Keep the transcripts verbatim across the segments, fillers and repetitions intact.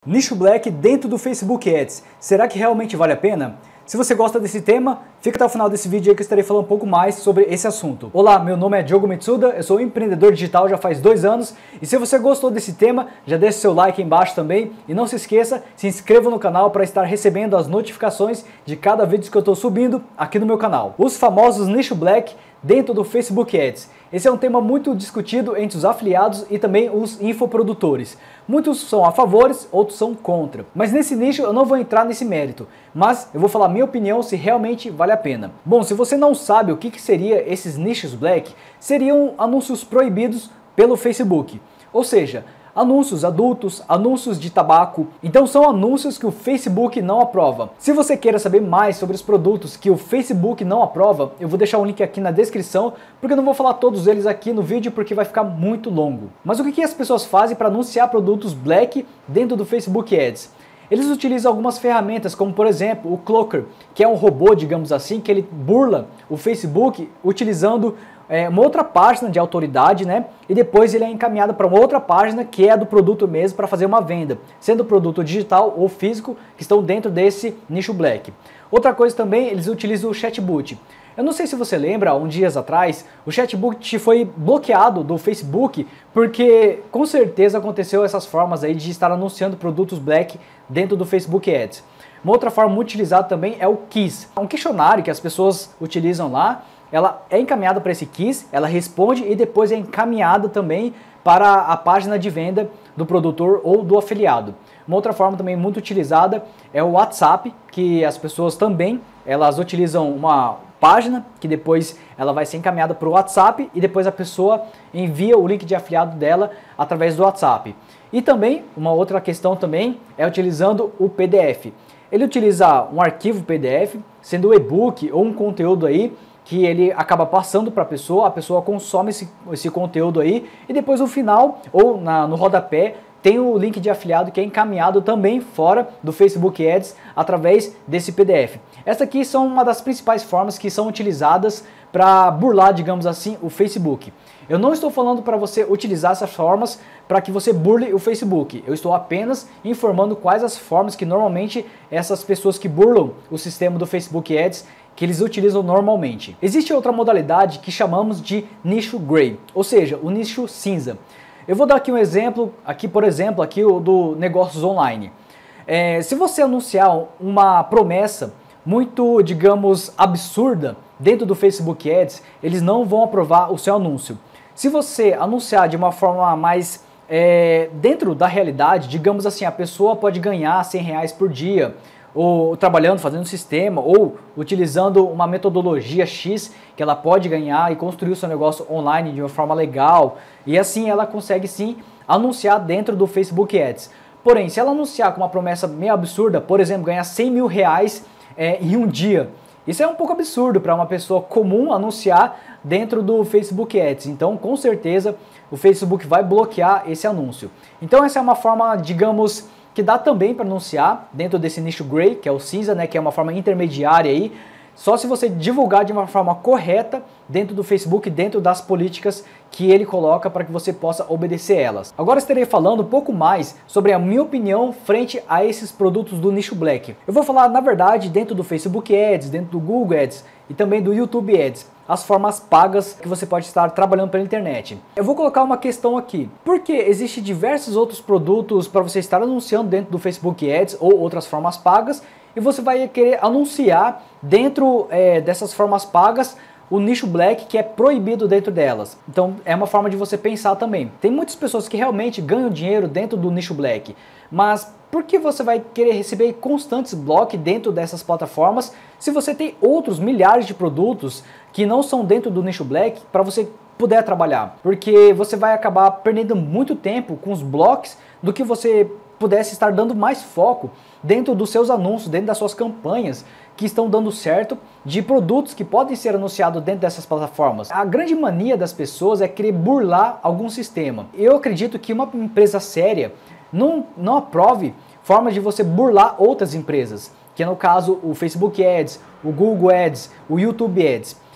Nicho Black dentro do Facebook Ads. Será que realmente vale a pena? Se você gosta desse tema, fica até o final desse vídeo aí que eu estarei falando um pouco mais sobre esse assunto. Olá, meu nome é Diogo Mitsuda, eu sou empreendedor digital já faz dois anos e se você gostou desse tema, já deixe seu like aí embaixo também e não se esqueça, se inscreva no canal para estar recebendo as notificações de cada vídeo que eu estou subindo aqui no meu canal. Os famosos Nicho Black dentro do Facebook Ads. Esse é um tema muito discutido entre os afiliados e também os infoprodutores. Muitos são a favor, outros são contra. Mas nesse nicho eu não vou entrar nesse mérito, mas eu vou falar a minha opinião se realmente vale a pena. Bom, se você não sabe o que, que seria esses nichos black, seriam anúncios proibidos pelo Facebook. Ou seja, anúncios adultos, anúncios de tabaco. Então são anúncios que o Facebook não aprova. Se você queira saber mais sobre os produtos que o Facebook não aprova, eu vou deixar um link aqui na descrição, porque eu não vou falar todos eles aqui no vídeo porque vai ficar muito longo. Mas o que, que as pessoas fazem para anunciar produtos black dentro do Facebook Ads? Eles utilizam algumas ferramentas, como por exemplo o Cloaker, que é um robô, digamos assim, que ele burla o Facebook utilizando É, uma outra página de autoridade, né? E depois ele é encaminhado para uma outra página que é do produto mesmo para fazer uma venda, sendo produto digital ou físico que estão dentro desse nicho black. Outra coisa também, eles utilizam o chatbot. Eu não sei se você lembra, uns dias atrás, o chatbot foi bloqueado do Facebook porque com certeza aconteceu essas formas aí de estar anunciando produtos black dentro do Facebook Ads. Uma outra forma muito utilizada também é o Quiz, um questionário que as pessoas utilizam lá. Ela é encaminhada para esse Quiz, ela responde e depois é encaminhada também para a página de venda do produtor ou do afiliado. Uma outra forma também muito utilizada é o WhatsApp, que as pessoas também elas utilizam uma página que depois ela vai ser encaminhada para o WhatsApp e depois a pessoa envia o link de afiliado dela através do WhatsApp. E também, uma outra questão também é utilizando o P D F. Ele utiliza um arquivo P D F, sendo um e-book ou um conteúdo aí, que ele acaba passando para a pessoa, a pessoa consome esse, esse conteúdo aí e depois no final ou na, no rodapé tem o link de afiliado que é encaminhado também fora do Facebook Ads através desse P D F. Essas aqui são uma das principais formas que são utilizadas para burlar, digamos assim, o Facebook. Eu não estou falando para você utilizar essas formas para que você burle o Facebook. Eu estou apenas informando quais as formas que normalmente essas pessoas que burlam o sistema do Facebook Ads que eles utilizam normalmente. Existe outra modalidade que chamamos de nicho gray, ou seja, o nicho cinza. Eu vou dar aqui um exemplo, aqui por exemplo, aqui o do negócios online. É, se você anunciar uma promessa muito, digamos, absurda dentro do Facebook Ads, eles não vão aprovar o seu anúncio. Se você anunciar de uma forma mais é, dentro da realidade, digamos assim, a pessoa pode ganhar cem reais por dia, ou trabalhando, fazendo um sistema, ou utilizando uma metodologia X que ela pode ganhar e construir o seu negócio online de uma forma legal, e assim ela consegue sim anunciar dentro do Facebook Ads. Porém, se ela anunciar com uma promessa meio absurda, por exemplo, ganhar cem mil reais é, em um dia, isso é um pouco absurdo para uma pessoa comum anunciar dentro do Facebook Ads. Então, com certeza, o Facebook vai bloquear esse anúncio. Então, essa é uma forma, digamos, que dá também para anunciar dentro desse nicho gray, que é o cinza, né, que é uma forma intermediária aí, só se você divulgar de uma forma correta dentro do Facebook, dentro das políticas que ele coloca para que você possa obedecer elas. Agora estarei falando um pouco mais sobre a minha opinião frente a esses produtos do nicho black. Eu vou falar, na verdade, dentro do Facebook Ads, dentro do Google Ads e também do YouTube Ads, as formas pagas que você pode estar trabalhando pela internet. Eu vou colocar uma questão aqui. Porque existem diversos outros produtos para você estar anunciando dentro do Facebook Ads ou outras formas pagas e você vai querer anunciar dentro é, dessas formas pagas o nicho black que é proibido dentro delas. Então é uma forma de você pensar também. Tem muitas pessoas que realmente ganham dinheiro dentro do nicho black, mas por que você vai querer receber constantes blocos dentro dessas plataformas se você tem outros milhares de produtos que não são dentro do nicho black para você puder trabalhar? Porque você vai acabar perdendo muito tempo com os blocos do que você pudesse estar dando mais foco dentro dos seus anúncios, dentro das suas campanhas que estão dando certo de produtos que podem ser anunciados dentro dessas plataformas. A grande mania das pessoas é querer burlar algum sistema. Eu acredito que uma empresa séria não, não aprove formas de você burlar outras empresas, que é no caso o Facebook Ads, o Google Ads, o YouTube Ads.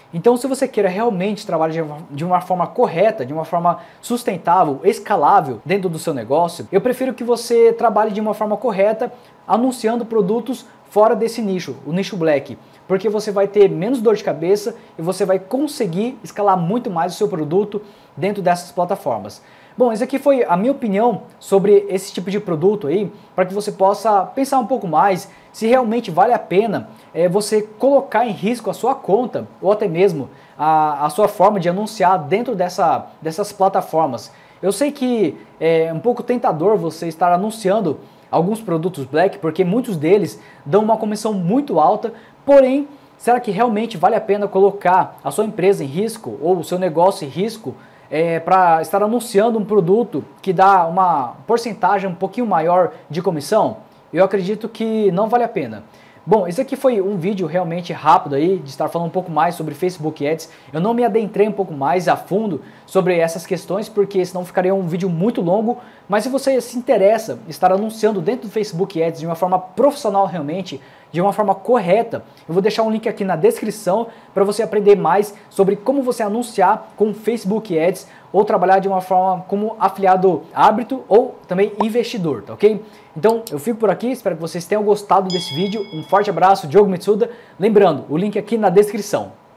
Então, se você queira realmente trabalhar de uma, de uma forma correta, de uma forma sustentável, escalável dentro do seu negócio, eu prefiro que você trabalhe de uma forma correta, anunciando produtos fora desse nicho, o nicho black, porque você vai ter menos dor de cabeça e você vai conseguir escalar muito mais o seu produto dentro dessas plataformas. Bom, essa aqui foi a minha opinião sobre esse tipo de produto aí, para que você possa pensar um pouco mais se realmente vale a pena é, você colocar em risco a sua conta ou até mesmo a, a sua forma de anunciar dentro dessa, dessas plataformas. Eu sei que é um pouco tentador você estar anunciando alguns produtos black, porque muitos deles dão uma comissão muito alta, porém, será que realmente vale a pena colocar a sua empresa em risco ou o seu negócio em risco é, para estar anunciando um produto que dá uma porcentagem um pouquinho maior de comissão? Eu acredito que não vale a pena. Bom, esse aqui foi um vídeo realmente rápido aí, de estar falando um pouco mais sobre Facebook Ads. Eu não me adentrei um pouco mais a fundo sobre essas questões, porque senão ficaria um vídeo muito longo. Mas se você se interessa em estar anunciando dentro do Facebook Ads de uma forma profissional realmente, de uma forma correta, eu vou deixar um link aqui na descrição para você aprender mais sobre como você anunciar com Facebook Ads ou trabalhar de uma forma como afiliado árbitro ou também investidor, tá ok? Então eu fico por aqui, espero que vocês tenham gostado desse vídeo. Um forte abraço, Diogo Mitsuda. Lembrando, o link aqui na descrição.